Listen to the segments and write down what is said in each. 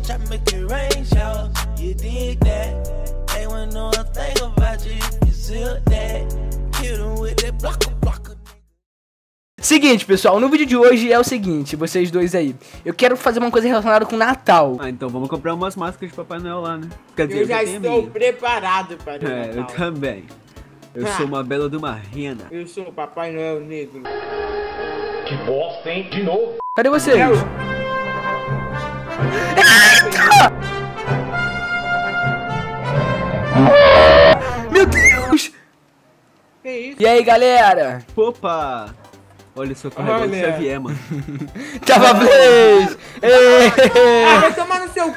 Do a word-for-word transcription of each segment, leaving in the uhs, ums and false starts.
Try to make it rain shower. You dig that? They wanna know a thing about you. You seal that. Hit them with that blocker, blocker. Seguinte, pessoal, no vídeo de hoje é o seguinte, vocês dois aí. Eu quero fazer uma coisa relacionada com Natal. Ah, então vamos comprar umas máscaras de Papai Noel lá, né? Quer dizer, eu já eu estou preparado para o É, Natal. eu também. Eu Ah. sou uma bela de uma rena. Eu sou o Papai Noel Negro. Que bosta, hein? De novo. Cadê vocês? Eu... Meu Deus! Que isso? E aí, galera? Opa! Olha só, carregando o Olha. Xavier, mano. Tava Blaze! Ah, vai tomar no seu cu!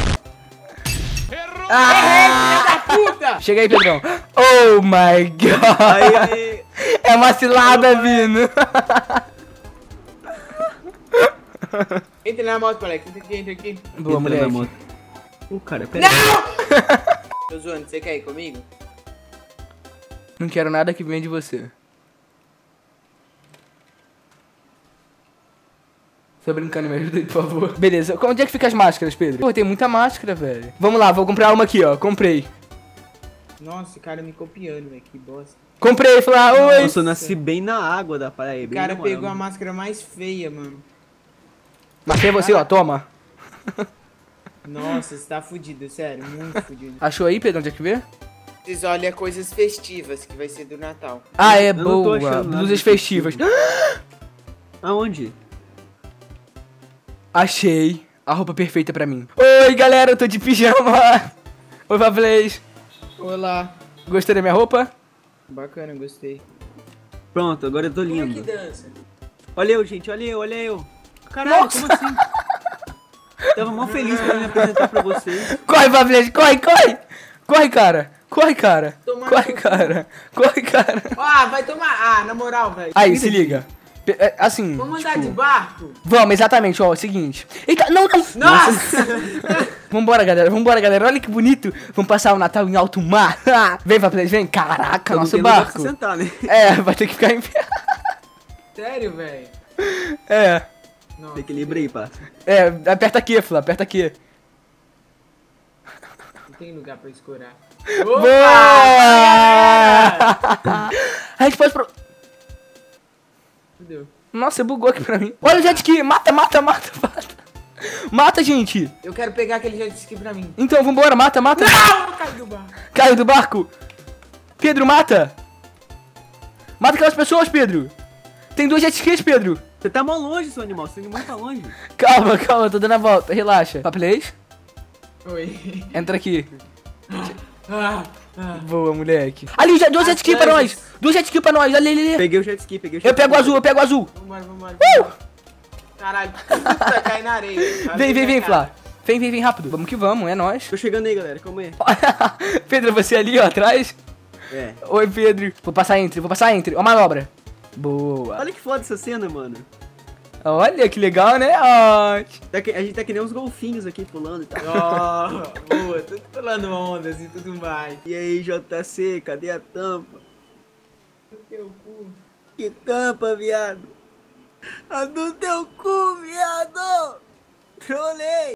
Ah! Filha da puta! Chega aí, Pedrão. Oh my god! Aí, aí. É uma cilada vindo. Entra na moto, Alex. Entra aqui, entra aqui. Boa, Entra moleque. na moto. Ô, cara, pera aí. Tô zoando, você quer ir comigo? Não quero nada que venha de você. Tô brincando, me ajuda aí, por favor. Beleza, onde é que fica as máscaras, Pedro? Pô, tem muita máscara, velho. Vamos lá, vou comprar uma aqui, ó. Comprei. Nossa, o cara me copiando, velho. Que bosta. Comprei, falei, ah, oi. Nossa, eu nasci bem na água da praia. O bem cara na moral. pegou a máscara mais feia, mano. Marquei você, ó, toma. Nossa, você tá fudido, sério. Muito fudido. Achou aí, Pedro, onde é que vê? Vocês olham coisas festivas, que vai ser do Natal. Ah, é Eu não tô boa. achando nada Blusas de festivas. Aonde? Achei a roupa perfeita pra mim. Oi, galera, eu tô de pijama. Oi, Pavlês. Olá. Gostou da minha roupa? Bacana, gostei. Pronto, agora eu tô Como é que lindo. dança? Olha eu, gente, olha eu, olha eu. Caralho, Nossa. como assim? Tava mó feliz pra me apresentar pra vocês. Corre, Pavlês, corre, corre. Corre, cara. Corre, cara. Toma Corre, no- cara. Corre, cara. Ah, vai tomar. Ah, na moral, velho. Aí, se liga. Pe- é, Assim, Vamos andar tipo, de barco? vamos, exatamente, ó, é o seguinte. Eita, não, não. Nossa! Vambora, galera, vambora, galera. Olha que bonito. Vamos passar o Natal em alto mar. Vem, Pavlês, vem. Caraca, Eu não nosso tenho lugar pra barco. sentar, né? É, vai ter que ficar em pé. Sério, velho? É. Nossa. Equilibra aí, parça. É, aperta aqui, Flá, aperta aqui. Não tem lugar pra escorar. Boa! A gente pode pro... Fudeu. Nossa, bugou aqui pra mim. Olha o jet ski, mata, mata, mata, mata. Mata, gente. Eu quero pegar aquele jet ski pra mim. Então, vambora, mata, mata. Não, cai do barco. Caiu do barco. Pedro, mata. Mata aquelas pessoas, Pedro. Tem dois jet skis, Pedro. Você tá mó longe, seu animal. Você tá muito longe. Calma, calma, tô dando a volta, relaxa. Papelês, Oi. entra aqui. Ah, ah. Boa, moleque. Ali, já- dois jet ski pra nós. Dois jet ski pra nós, ali, ali, ali. Peguei o jet ski, peguei o jet Eu pego o ski. azul, eu pego o azul. Vambora, vambora. Uh! Caralho, puta, cai na areia. Vem, vem, vem, Flá. Vem, vem, vem rápido. Vamos que vamos, é nóis. Tô chegando aí, galera. Calma aí. Pedro, você ali, ó, atrás. É. Oi, Pedro. Vou passar entre, vou passar entre. Ó, manobra. Boa. Olha que foda essa cena, mano. Olha que legal, né? Ó. Tá que- a gente tá que nem uns golfinhos aqui pulando e tal. Oh, boa, tudo pulando ondas e tudo mais. E aí, J C, cadê a tampa? Teu cu. Que tampa, viado? A do teu cu, viado! Trolei!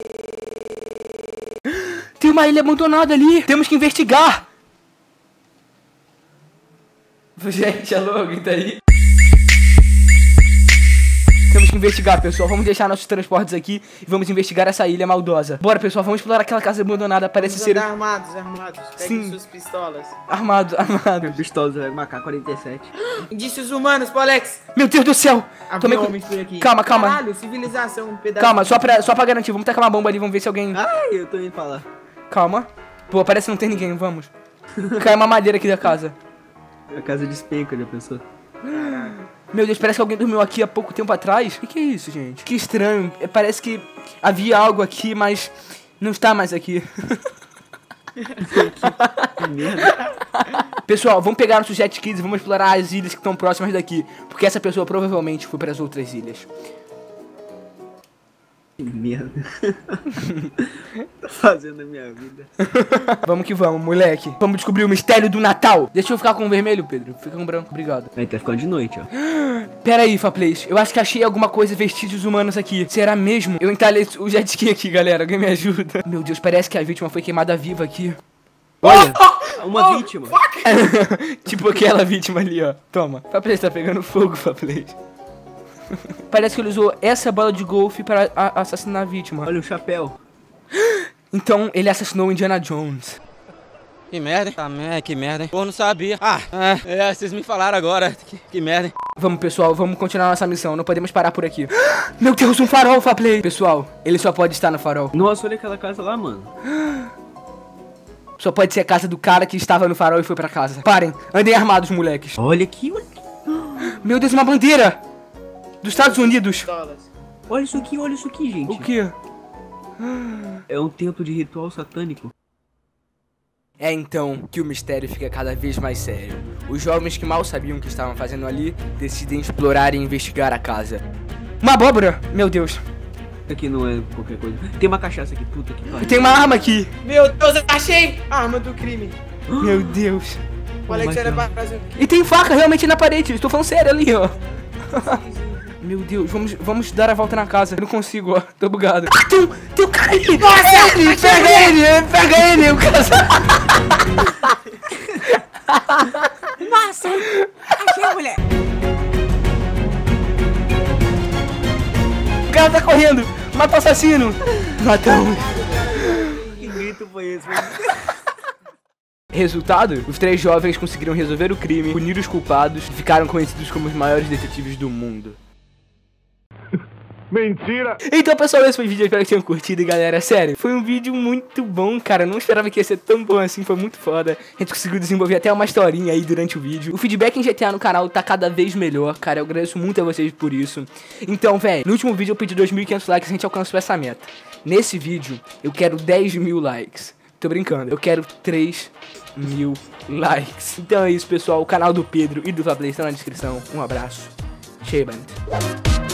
Tem uma ilha abandonada ali. Temos que investigar. Gente, alô, alguém tá aí? Temos que investigar, pessoal. Vamos deixar nossos transportes aqui e vamos investigar essa ilha maldosa. Bora, pessoal. Vamos explorar aquela casa abandonada. Parece Vamos ser andar armados, armados. Peguem Sim. suas pistolas. armado, armado. Pistola do K quarenta e sete. Indícios humanos, pro Alex. Meu Deus do céu. Tomei cu- Homens por aqui. Calma, calma. Caralho, civilização, um pedaço. Calma, só pra, só pra garantir. Vamos tacar uma bomba ali. Vamos ver se alguém... Ai, eu tô indo pra lá. Calma. Pô, parece que não tem ninguém. Vamos. Cai uma madeira aqui da casa. A casa despenca, já pensou? Meu Deus, parece que alguém dormiu aqui há pouco tempo atrás. O que, que é isso, gente? Que estranho. É, Parece que havia algo aqui, mas não está mais aqui. Que merda. Pessoal, vamos pegar nossos jet skis e vamos explorar as ilhas que estão próximas daqui. Porque essa pessoa provavelmente foi para as outras ilhas. Que merda. Tá fazendo a minha vida. Vamos que vamos, moleque. Vamos descobrir o mistério do Natal. Deixa eu ficar com o vermelho, Pedro. Fica com o branco, obrigado. Aí tá ficando de noite, ó. Pera aí, Faplays. Eu acho que achei alguma coisa, vestígios humanos aqui. Será mesmo? Eu entalhei o jet ski aqui, galera. Alguém me ajuda? Meu Deus, parece que a vítima foi queimada viva aqui. Olha, uma vítima. Tipo aquela vítima ali, ó. Toma. Faplays, tá pegando fogo, Faplays. Parece que ele usou essa bola de golfe para a- assassinar a vítima. Olha o chapéu. Então, ele assassinou o Indiana Jones. Que merda, hein? Tá, merda, que merda, hein? Pô, não sabia. Ah, é, é, vocês me falaram agora. Que, que merda, hein? Vamos, pessoal, vamos continuar nossa missão. Não podemos parar por aqui. Meu Deus, um farol, Faplay. Pessoal, ele só pode estar no farol. Nossa, olha aquela casa lá, mano. Só pode ser a casa do cara que estava no farol e foi pra casa. Parem, andem armados, moleques. Olha aqui, olha. Meu Deus, uma bandeira dos Estados Unidos. Olha isso aqui, olha isso aqui, gente. O quê? É um templo de ritual satânico. É então que o mistério fica cada vez mais sério. Os jovens que mal sabiam o que estavam fazendo ali decidem explorar e investigar a casa. Uma abóbora! Meu Deus. Isso aqui não é qualquer coisa. Tem uma cachaça aqui, puta que pariu. Tem uma arma aqui. Meu Deus, eu achei a arma do crime. Meu Deus. O Alex era pra trazer. E tem faca realmente na parede. Estou falando sério ali, ó. Meu Deus, vamos, vamos dar a volta na casa. Eu não consigo, ó. Tô bugado. Ah, tem um, tem um cara ali. Nossa, ele, pega ele, pega ele, o cara. Nossa, achei a mulher. O cara tá correndo. Mata o assassino. Matamos. Que grito foi esse? Resultado, os três jovens conseguiram resolver o crime, punir os culpados e ficaram conhecidos como os maiores detetives do mundo. Mentira! Então, pessoal, esse foi o vídeo. Eu espero que tenham curtido, e galera, sério, foi um vídeo muito bom, cara. Eu não esperava que ia ser tão bom assim, foi muito foda. A gente conseguiu desenvolver até uma historinha aí durante o vídeo. O feedback em G T A no canal tá cada vez melhor, cara. Eu agradeço muito a vocês por isso. Então, velho, no último vídeo eu pedi dois mil e quinhentos likes, a gente alcançou essa meta. Nesse vídeo, eu quero dez mil likes. Tô brincando, eu quero três mil likes. Então é isso, pessoal. O canal do Pedro e do Faplay estão na descrição. Um abraço. Shea Band.